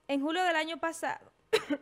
En julio del año pasado,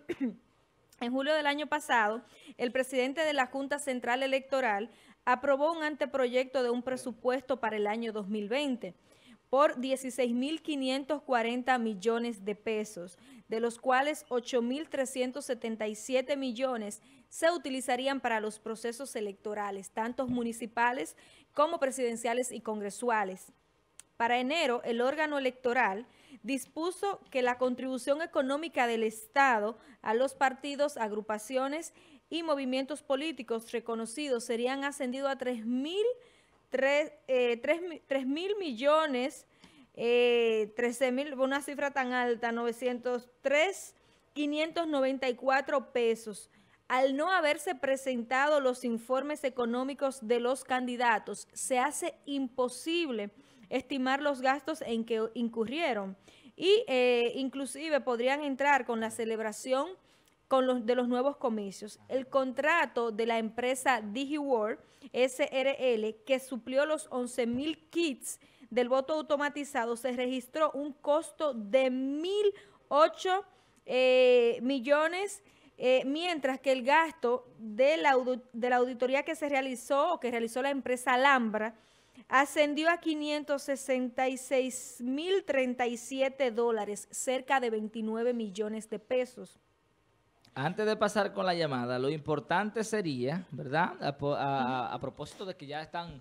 el presidente de la Junta Central Electoral aprobó un anteproyecto de un presupuesto para el año 2020 por 16.540 millones de pesos, de los cuales 8.377 millones se utilizarían para los procesos electorales, tanto municipales como presidenciales y congresuales. Para enero, el órgano electoral dispuso que la contribución económica del Estado a los partidos, agrupaciones y movimientos políticos reconocidos serían ascendidos a 3.000 millones, 13.000, una cifra tan alta, 903.594 pesos. Al no haberse presentado los informes económicos de los candidatos, se hace imposible estimar los gastos en que incurrieron y inclusive podrían entrar con la celebración de los nuevos comicios. El contrato de la empresa DigiWorld SRL, que suplió los 11.000 kits del voto automatizado, se registró un costo de 1.008 millones, mientras que el gasto de la auditoría que realizó la empresa Alhambra ascendió a $566.037, cerca de 29 millones de pesos. Antes de pasar con la llamada, lo importante sería, ¿verdad? A propósito de que ya están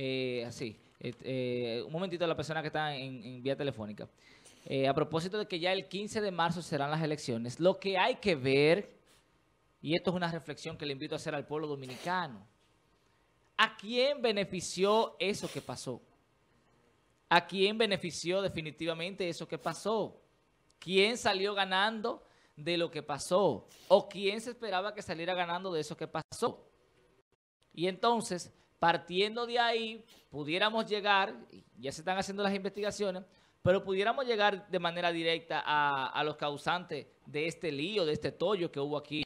un momentito la persona que está en vía telefónica. A propósito de que ya el 15 de marzo serán las elecciones, lo que hay que ver, y esto es una reflexión que le invito a hacer al pueblo dominicano, ¿a quién benefició eso que pasó? ¿A quién benefició definitivamente eso que pasó? ¿Quién salió ganando de lo que pasó? ¿O quién se esperaba que saliera ganando de eso que pasó? Y entonces, partiendo de ahí, pudiéramos llegar, ya se están haciendo las investigaciones, pero pudiéramos llegar de manera directa a los causantes de este lío, de este tollo que hubo aquí.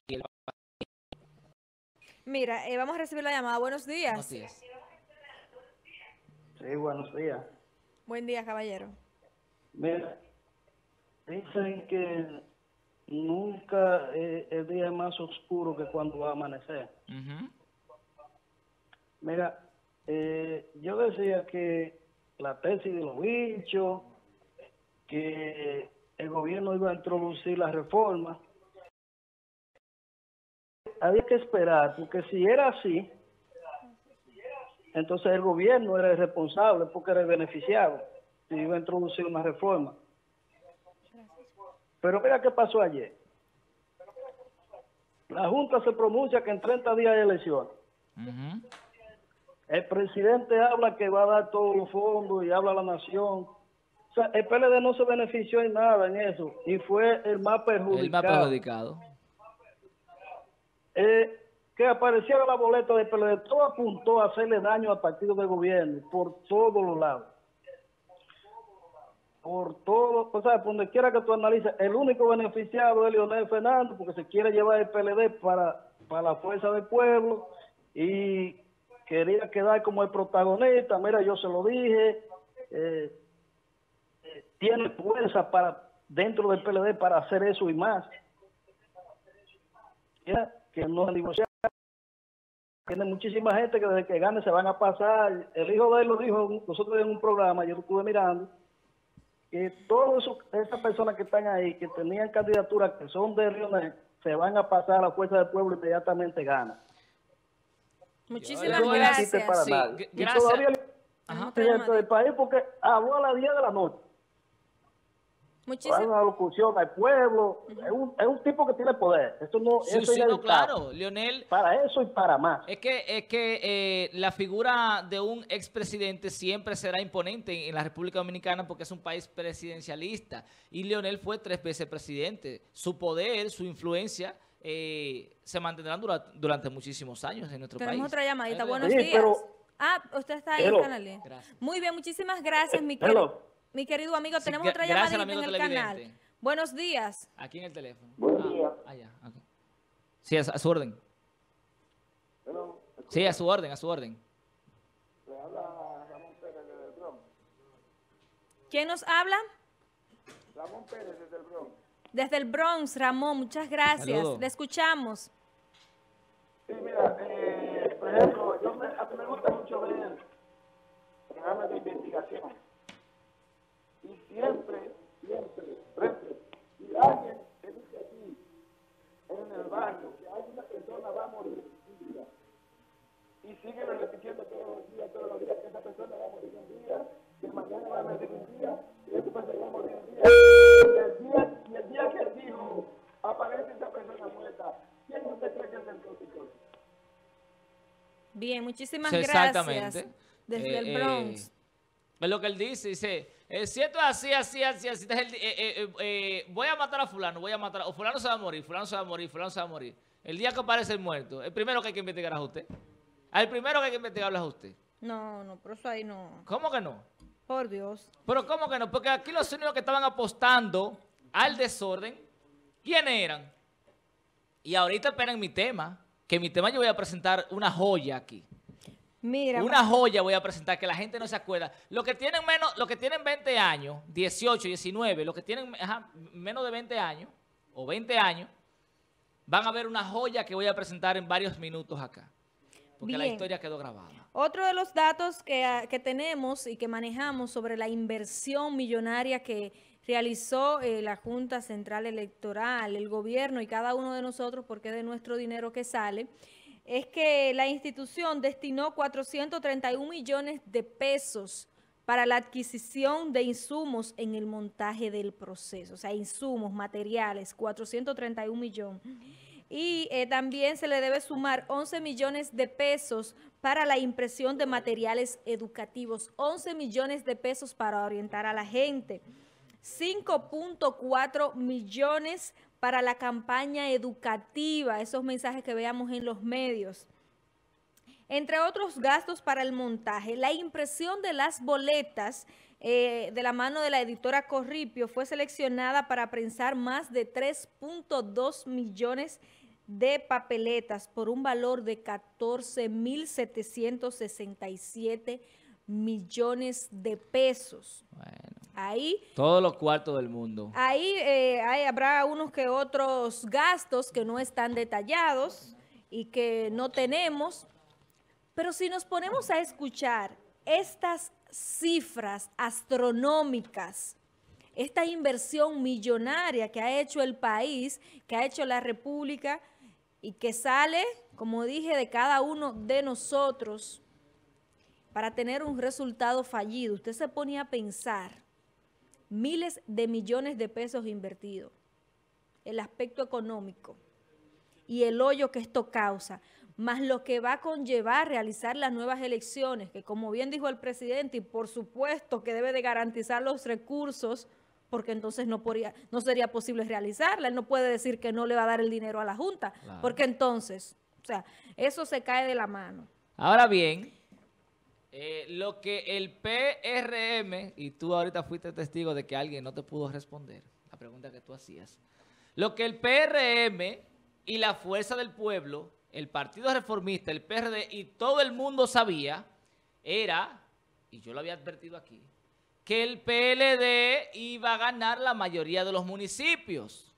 Mira, vamos a recibir la llamada. Buenos días. Buenos días. Sí, buenos días. Buen día, caballero. Mira, dicen que nunca el día es más oscuro que cuando va a amanecer. Mira, yo decía que la tesis de los bichos, que el gobierno iba a introducir la reforma, había que esperar, porque si era así, entonces el gobierno era el responsable porque era el beneficiado si iba a introducir una reforma. Pero mira qué pasó ayer. La Junta se pronuncia que en 30 días hay elecciones. El presidente habla que va a dar todos los fondos y habla a la nación. O sea, el PLD no se benefició en nada en eso y fue el más perjudicado. Que apareciera la boleta del PLD, todo apuntó a hacerle daño al partido de gobierno por todos los lados. Por todo, o sea, por donde quiera que tú analices, el único beneficiado es Leonel Fernández, porque se quiere llevar el PLD para la fuerza del pueblo y quería quedar como el protagonista. Mira, yo se lo dije, tiene fuerza para dentro del PLD para hacer eso y más. Que no negociar. Tiene muchísima gente que desde que gane se van a pasar. El hijo de él lo dijo nosotros en un programa, yo lo estuve mirando, que todas esas personas que están ahí, que tenían candidaturas que son de Leonel, se van a pasar a la fuerza del pueblo y inmediatamente ganan. Muchísimas gracias. Para sí, nadie. gracias. Y todavía el presidente del país, porque habló a las 10 de la noche. Hay una locución al pueblo, es un tipo que tiene poder. Esto no, Sí, eso no, claro, Leonel. Para eso y para más. Es que la figura de un expresidente siempre será imponente en la República Dominicana porque es un país presidencialista. Y Leonel fue 3 veces presidente. Su poder, su influencia se mantendrán durante muchísimos años en nuestro país. Tenemos otra llamadita. Buenos días. Usted está ahí en el canal. Muy bien, muchísimas gracias, mi querido amigo. Tenemos otra llamadita en el canal. Buenos días. Aquí en el teléfono. Buenos días. Okay. Sí, a su orden. Hello. Sí, a su orden, a su orden. Le habla Ramón Pérez desde el Bronx. ¿Quién nos habla? Ramón Pérez desde el Bronx. desde el Bronx, Ramón, muchas gracias. Saludos. Le escuchamos. Sí, mira, por ejemplo, a mí me gusta mucho ver programas de investigación. Y siempre, por ejemplo, si alguien te dice aquí, en el barrio, que alguna persona va a morir un día, y sigue repitiendo todos los días, que esa persona va a morir un día, que mañana va a morir un día, y esa persona va a morir un día, y el día que él dijo, aparece esa persona muerta, ¿quién usted cree que es el tóxico? Bien, muchísimas Sí, gracias. exactamente. Desde el Bronx. Es lo que él dice, si esto es así, voy a matar a fulano, o fulano se va a morir, fulano se va a morir, fulano se va a morir. El día que aparece el muerto, el primero que hay que investigar es a usted. Al primero que hay que investigarlo es a usted. No, pero eso ahí no. ¿Cómo que no? Por Dios. Pero ¿cómo que no? Porque aquí los únicos que estaban apostando al desorden, ¿quiénes eran? Y ahorita esperen mi tema, que mi tema yo voy a presentar una joya aquí. Mira, Una joya voy a presentar que la gente no se acuerda. Los que tienen 20 años, 18, 19, los que tienen menos de 20 años o 20 años, van a ver una joya que voy a presentar en varios minutos acá. Porque la Bien. historia quedó grabada. otro de los datos que tenemos y que manejamos sobre la inversión millonaria que realizó la Junta Central Electoral, el gobierno y cada uno de nosotros, porque es de nuestro dinero que sale, es que la institución destinó 431 millones de pesos para la adquisición de insumos en el montaje del proceso, o sea, insumos, materiales, 431 millones. Y también se le debe sumar 11 millones de pesos para la impresión de materiales educativos, 11 millones de pesos para orientar a la gente, 5.4 millones para la campaña educativa, esos mensajes que veamos en los medios. Entre otros gastos para el montaje, la impresión de las boletas de la mano de la editora Corripio fue seleccionada para prensar más de 3.2 millones de papeletas por un valor de 14.767 millones de pesos. Bueno, Ahí todos los cuartos del mundo. Ahí habrá unos que otros gastos que no están detallados y que no tenemos, pero si nos ponemos a escuchar estas cifras astronómicas, esta inversión millonaria que ha hecho el país, que ha hecho la República y que sale, como dije, de cada uno de nosotros para tener un resultado fallido, usted se pone a pensar miles de millones de pesos invertidos, el aspecto económico y el hoyo que esto causa, más lo que va a conllevar realizar las nuevas elecciones, que como bien dijo el presidente, y por supuesto que debe de garantizar los recursos, porque entonces no sería posible realizarla, él no puede decir que no le va a dar el dinero a la Junta, Claro. porque entonces, o sea, eso se cae de la mano. Ahora bien, lo que el PRM, y tú ahorita fuiste testigo de que alguien no te pudo responder la pregunta que tú hacías, lo que el PRM y la Fuerza del Pueblo, el Partido Reformista, el PRD y todo el mundo sabía era, y yo lo había advertido aquí, que el PLD iba a ganar la mayoría de los municipios.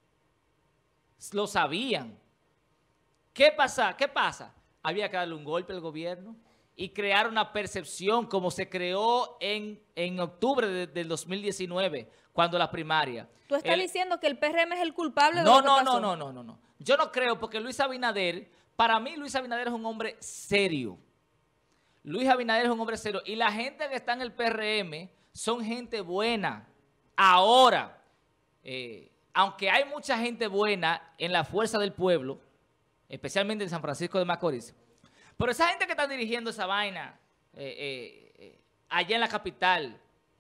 Lo sabían. ¿Qué pasa? Había que darle un golpe al gobierno y crear una percepción como se creó en octubre del 2019, cuando la primaria. ¿Tú estás diciendo que el PRM es el culpable de No, lo que pasó? no. Yo no creo, porque Luis Abinader, para mí Luis Abinader es un hombre serio. Luis Abinader es un hombre serio. Y la gente que está en el PRM son gente buena. Ahora, aunque hay mucha gente buena en la Fuerza del Pueblo, especialmente en San Francisco de Macorís, pero esa gente que está dirigiendo esa vaina allá en la capital,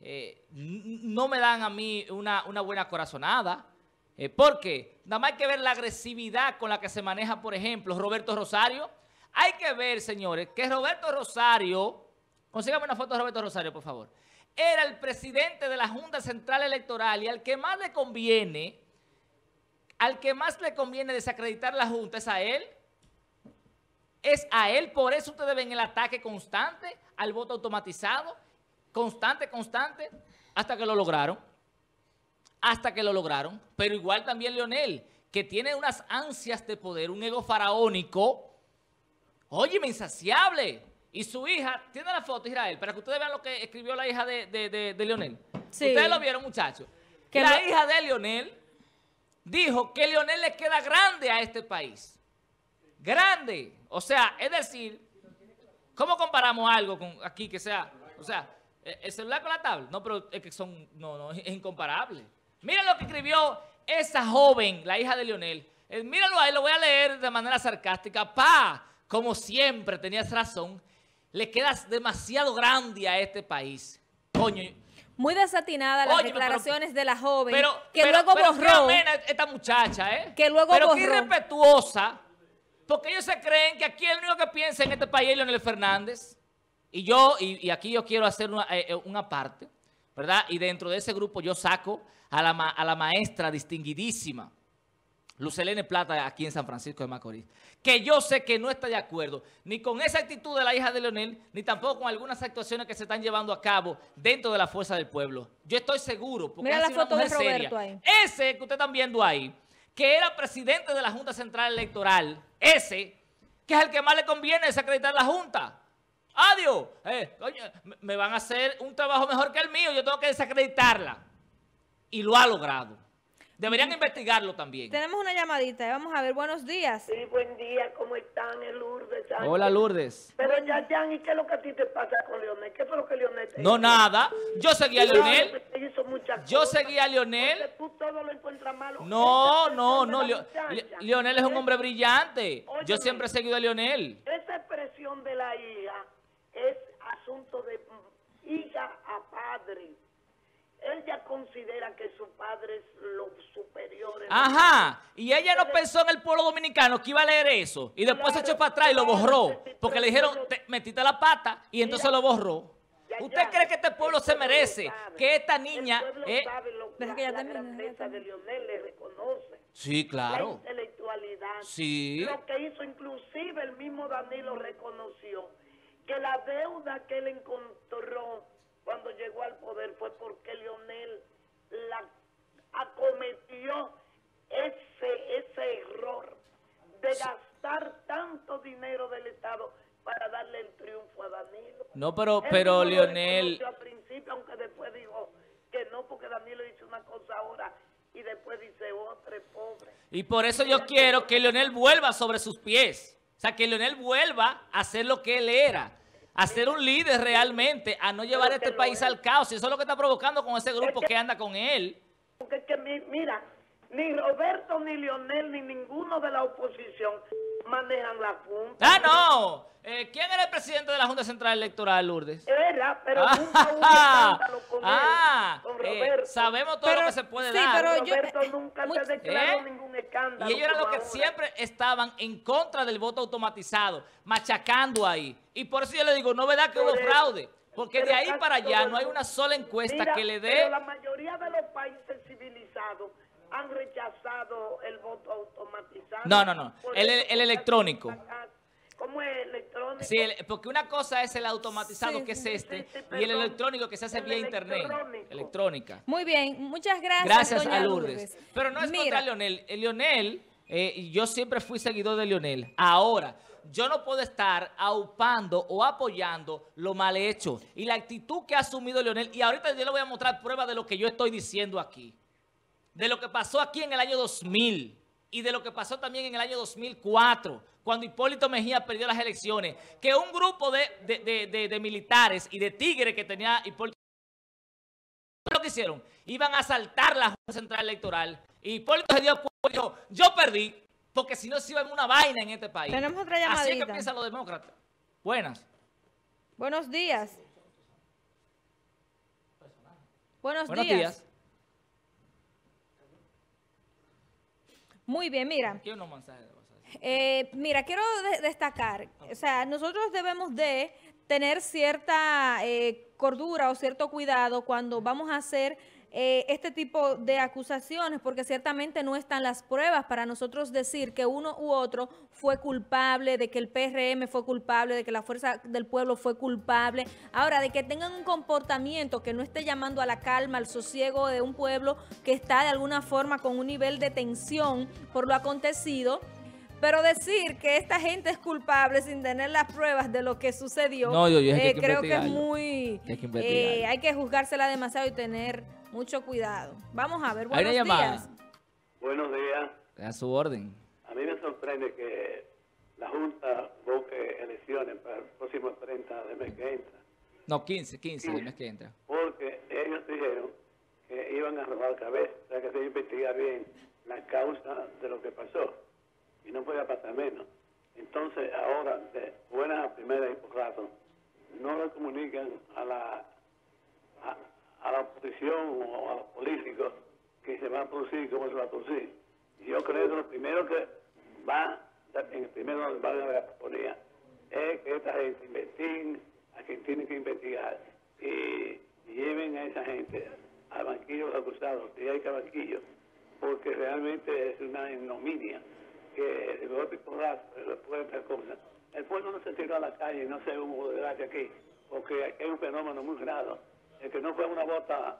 no me dan a mí una buena corazonada. Porque nada más hay que ver la agresividad con la que se maneja, por ejemplo, Roberto Rosario. Hay que ver, señores, que Roberto Rosario, consígame una foto de Roberto Rosario, por favor, era el presidente de la Junta Central Electoral, y al que más le conviene desacreditar la Junta es a él. Es a él, por eso ustedes ven el ataque constante al voto automatizado, constante, hasta que lo lograron. hasta que lo lograron. Pero igual también Leonel, que tiene unas ansias de poder, un ego faraónico, óyeme, insaciable. Y su hija, tiene la foto, Israel, para que ustedes vean lo que escribió la hija de Leonel. Sí. Ustedes lo vieron, muchachos. Que La hija de Leonel dijo que Leonel le queda grande a este país. Grande. O sea, es decir, ¿cómo comparamos algo con aquí que sea? O sea, el celular con la tablet. No, pero es que son, no, es incomparable. Miren lo que escribió esa joven, la hija de Leonel. Mírenlo ahí, lo voy a leer de manera sarcástica. Como siempre, tenías razón. Le quedas demasiado grande a este país. Coño. Muy desatinada las Óyeme, declaraciones de la joven, que pero luego borró. qué amena esta muchacha, ¿eh? Que luego pero borró. qué irrespetuosa, porque ellos se creen que aquí el único que piensa en este país es Leonel Fernández. Y aquí yo quiero hacer una parte, ¿verdad? Y dentro de ese grupo yo saco a la maestra distinguidísima, Lucelene Plata, aquí en San Francisco de Macorís, que yo sé que no está de acuerdo ni con esa actitud de la hija de Leonel, ni tampoco con algunas actuaciones que se están llevando a cabo dentro de la Fuerza del Pueblo. Yo estoy seguro, porque mira ha la sido una foto de mujer Roberto seria. ahí. Ese que ustedes están viendo ahí, que era presidente de la Junta Central Electoral, ese, que es el que más le conviene desacreditar la Junta. Adiós, coño, me van a hacer un trabajo mejor que el mío, yo tengo que desacreditarla. Y lo ha logrado. Deberían investigarlo también. Tenemos una llamadita, vamos a ver, buenos días. Sí, buen día, ¿cómo están? Es Lourdes Sánchez. Hola, Lourdes. Pero Yayan, ¿y qué es lo que a ti te pasa con Leonel? ¿Qué fue lo que Leonel te No, hizo? nada. Yo seguía a Leonel. Claro, que hizo muchas Yo cosas, seguía a Leonel. porque tú todo lo encuentras malo. No, Esa no, expresión no. de la muchacha, Leonel es un hombre brillante. Yo Óyeme. siempre he seguido a Leonel. Esa expresión de la hija es asunto de hija a padre. Él ya considera que su padre es lo superior. Ajá. Y ella no pensó en el pueblo dominicano que iba a leer eso. Y después se echó para atrás y lo borró. Porque le dijeron, metiste la pata y entonces lo borró. ¿Usted cree que este pueblo se merece que esta niña... El pueblo sabe Deja que ya la termine, grandeza de Leonel, le reconoce. Sí, claro. La intelectualidad. Sí. Lo que hizo, inclusive el mismo Danilo reconoció que la deuda que él encontró cuando llegó al poder fue porque Leonel la acometió ese error de gastar tanto dinero del Estado para darle el triunfo a Danilo. No, Él pero mismo lo Leonel... reconoció al principio, aunque después dijo que no, porque Danilo hizo una cosa ahora y después dice otra, pobre. Y por eso yo quiero que Leonel vuelva sobre sus pies. O sea, que Leonel vuelva a ser lo que él era. A ser un líder realmente, a no llevar este país al caos. Y eso es lo que está provocando con ese grupo que anda con él. Porque es que, mira, ni Roberto, ni Leonel, ni ninguno de la oposición manejan la Junta. ¡Ah, no! ¿Quién era el presidente de la Junta Central Electoral, Lourdes? Era, pero nunca hubo escándalo con él, con Roberto. Sabemos todo lo que se puede sí, dar. pero yo- Roberto nunca muy- te declaró ningún escándalo. Y ellos eran los como que ahora. siempre estaban en contra del voto automatizado, machacando ahí. Y por eso yo le digo, no verdad que hubo Por eso. fraude. Porque de Pero ahí casi para allá todo no hay el una mundo- sola encuesta Mira, que le pero dé... la mayoría de los países civilizados han rechazado el voto automatizado. No. Por El eso, electrónico. ¿Cómo es electrónico? Sí, porque una cosa es el automatizado, Sí, que es sí, este, sí, y el perdón. electrónico que se hace El vía internet. electrónico. Electrónica. Muy bien, muchas gracias, Gracias doña a Lourdes. Pero no es Mira, contra Leonel. Leonel, yo siempre fui seguidor de Leonel. Ahora, yo no puedo estar aupando o apoyando lo mal hecho. Y la actitud que ha asumido Leonel, y ahorita yo le voy a mostrar pruebas de lo que yo estoy diciendo aquí. De lo que pasó aquí en el año 2000 y de lo que pasó también en el año 2004, cuando Hipólito Mejía perdió las elecciones, que un grupo de militares y de tigres que tenía Hipólito, lo que hicieron, iban a asaltar la Junta Central Electoral, y Hipólito se dio cuenta y dijo, yo perdí, porque si no se iba a haber una vaina en este país. Tenemos otra Así es que llamadita. piensan los demócratas. Buenas. Buenos días. Buenos Buenos días. días. Muy bien, mira. Aquí hay unos mensajes de WhatsApp. Mira, quiero destacar, o sea, nosotros debemos de tener cierta cordura o cierto cuidado cuando vamos a hacer este tipo de acusaciones, porque ciertamente no están las pruebas para nosotros decir que uno u otro fue culpable, de que el PRM fue culpable, de que la Fuerza del Pueblo fue culpable. Ahora, de que tengan un comportamiento que no esté llamando a la calma, al sosiego de un pueblo que está de alguna forma con un nivel de tensión por lo acontecido. Pero decir que esta gente es culpable sin tener las pruebas de lo que sucedió, No, creo que es muy... hay que juzgársela demasiado y tener mucho cuidado. Vamos a ver, buenos Hay una llamada. días. Buenos días. A su orden. A mí me sorprende que la Junta busque elecciones para el próximo 30 de mes que entra, No, 15 del mes que entra. porque ellos dijeron que iban a robar cabezas, o sea que se iba a investigar bien la causa de lo que pasó, y no podía pasar menos. Entonces, ahora, de buenas a primeras y por rato, no le comunican a la oposición o a los políticos que se va a producir, cómo se va a producir. Yo creo que lo primero que primero van a poner es que esta gente investiguen a quien tienen que investigar y lleven a esa gente al banquillo de los acusados, si hay que banquillo, porque realmente es una ignominia que el golpe por después de otras cosas. El pueblo no se tiró a la calle, no se hubo desgracia aquí, porque aquí hay un fenómeno muy grave. El que no fue una vota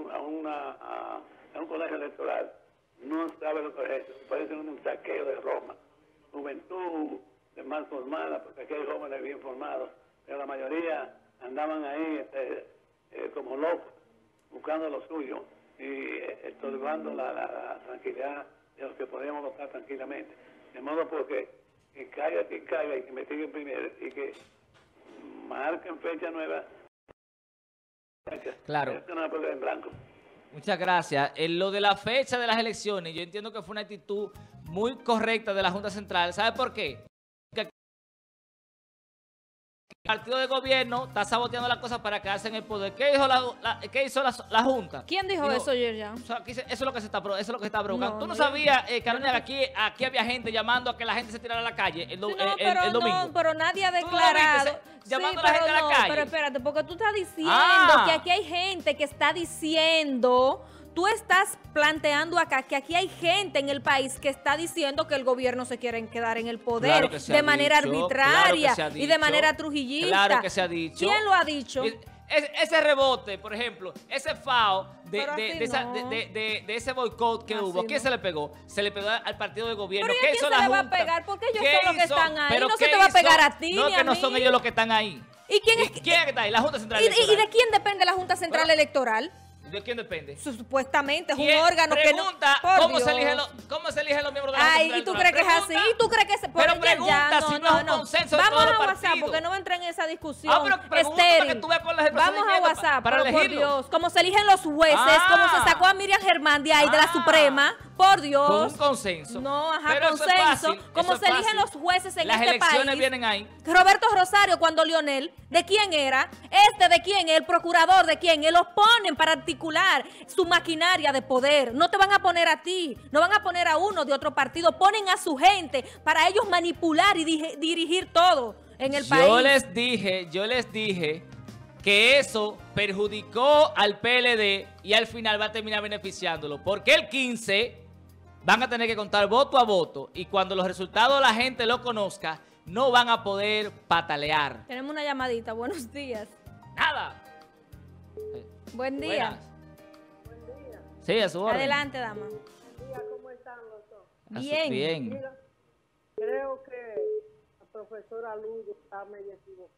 a un colegio electoral no sabe lo que es eso. Parece un saqueo de Roma. Juventud de mal formada, porque aquí hay jóvenes bien formados, pero la mayoría andaban ahí como locos, buscando lo suyo y estorbando la tranquilidad de los que podíamos votar tranquilamente. De modo porque que caiga quien caiga y que investiguen primero y que marquen fecha nueva. Claro. Esto no es porque en blanco. Muchas gracias. En lo de la fecha de las elecciones, yo entiendo que fue una actitud muy correcta de la Junta Central. ¿Sabe por qué? Porque el partido de gobierno está saboteando las cosas para quedarse en el poder. ¿Qué hizo la Junta? ¿Quién dijo eso, Yerjan? O sea, eso es lo que se está provocando. No, ¿Tú no no, sabías, Carolina, que aquí había gente llamando a que la gente se tirara a la calle el domingo? No, pero nadie ha declarado. Llamando a la gente a la calle. Pero espérate, porque tú estás diciendo que aquí hay gente que está diciendo... Tú estás planteando acá que aquí hay gente en el país que está diciendo que el gobierno se quiere quedar en el poder de manera arbitraria y de manera trujillista. Claro que se ha dicho. ¿Quién lo ha dicho? Ese rebote, por ejemplo, ese FAO de ese boicot que hubo, ¿a quién se le pegó? Se le pegó al partido de gobierno. ¿Pero ¿Qué quién hizo se la le va Junta? a pegar? Porque ellos son los que están ahí. No se ¿qué te va a pegar hizo? a ti No, ni que a no mí. son ellos los que están ahí. ¿Y quién es? ¿Quién está ahí? La Junta Central ¿Y Electoral. de quién depende la Junta Central Electoral? ¿De quién depende? Supuestamente es un órgano que no... Pregunta ¿cómo se eligen los miembros de la Junta Ay, ¿y tú crees que es así? ¿Y tú crees que es... Pero pregunta si no es un consenso de Vamos todos los a WhatsApp partidos. porque no va a entrar en esa discusión. Pero pregunta para que tú veas cuál es el Vamos a procedimiento WhatsApp, para pero por elegirlo. Dios. Como se eligen los jueces, como se sacó a Miriam Germán de ahí, de la Suprema, por Dios. Con un consenso. No, ajá, Pero eso es consenso. fácil, Como eso se es eligen fácil. los jueces en Las este país. elecciones vienen ahí. Roberto Rosario, cuando Lionel, ¿de quién era? ¿De quién? ¿El procurador de quién? Los ponen para articular su maquinaria de poder. No te van a poner a ti, no van a poner a uno de otro partido, ponen a su gente para ellos manipular y dirigir todo en el país. Yo les dije que eso perjudicó al PLD y al final va a terminar beneficiándolo, porque el 15 van a tener que contar voto a voto y cuando los resultados la gente lo conozca, no van a poder patalear. Tenemos una llamadita, buenos días. Nada. Buen día. Buenas. Sí, a su orden. Adelante, dama. ¿Cómo están los dos? Bien. Mira, creo que la profesora Lourdes está medio equivocada.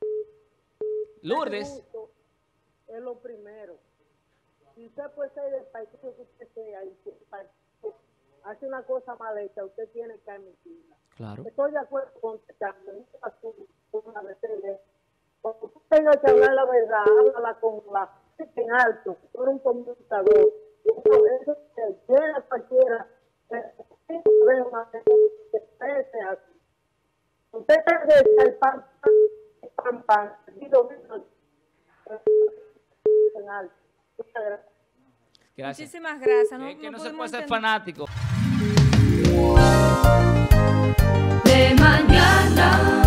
Lourdes. Es lo primero. Si usted puede ser del partido que usted sea y si el partido hace una cosa mal hecha, usted tiene que admitirla. Claro. Estoy de acuerdo con una vez. Cuando tú tengas que hablar la verdad, háblala con la gente en alto. Tú eres un comunicador. Eso se llena cualquiera. Usted está el pan, en alto. Gracias. Muchísimas gracias. Que no se pudimos puede ser entender. fanático. De mañana.